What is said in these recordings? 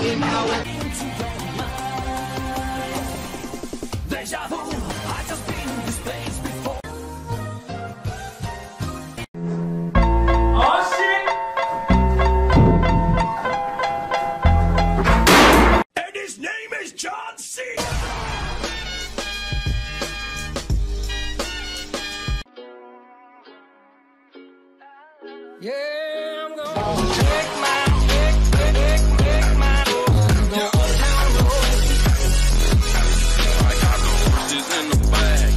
me now. Deja vu, I just been in this place before. Oh shit! And his name is John C. Yeah, I'm gonna take my old-town road. I got the horses in the bag.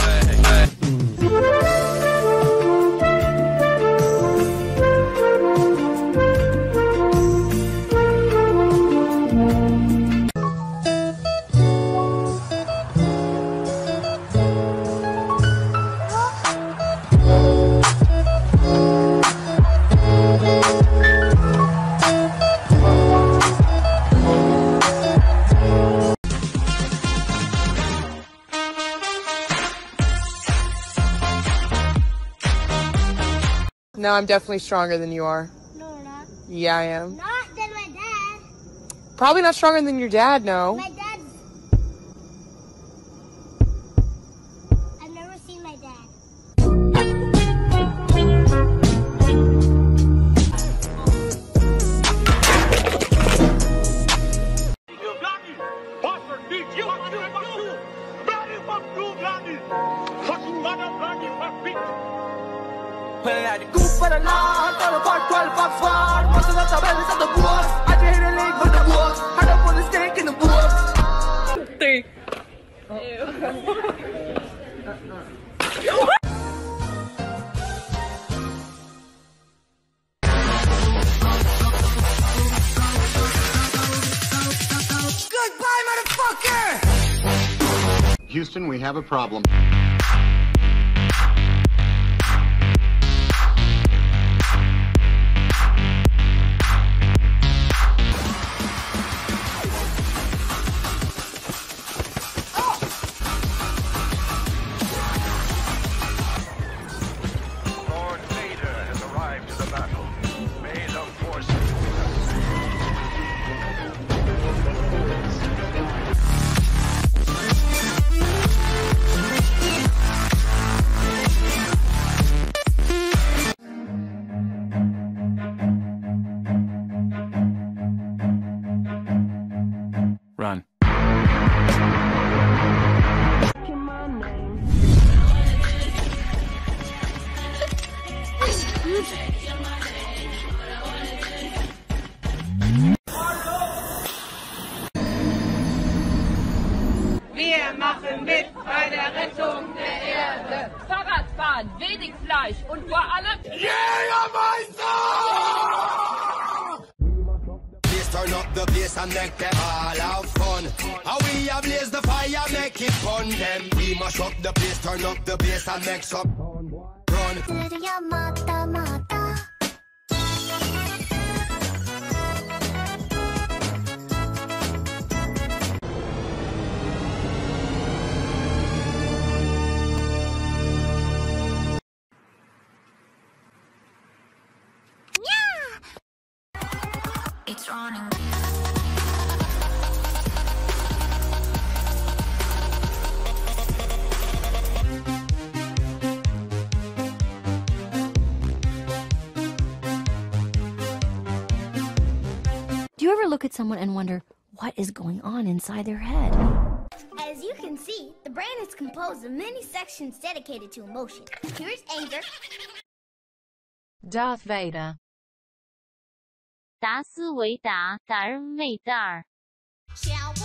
No, I'm definitely stronger than you are. No, we're not. Yeah, I am. Not than my dad. Probably not stronger than your dad, no. My dad's... I've never seen my dad. For the law, throw the park, 12 bucks far. Most of the tabelles of the books. I just hit a link with the books. Hard up on the stick in the books. 3. Goodbye, motherfucker! Houston, we have a problem. Run. Wir machen mit bei der Rettung der Erde. Fahrradfahren, wenig Fleisch und vor allem Jägermeister! Please turn up the bass and make them all have fun. How we ablaze the fire, make it fun. Them we mash up the place, turn up the bass and make some run. It's running. Do you ever look at someone and wonder what is going on inside their head? As you can see, the brain is composed of many sections dedicated to emotion. Here's anger. Darth Vader. 达斯维达，达尔维达尔。 Shall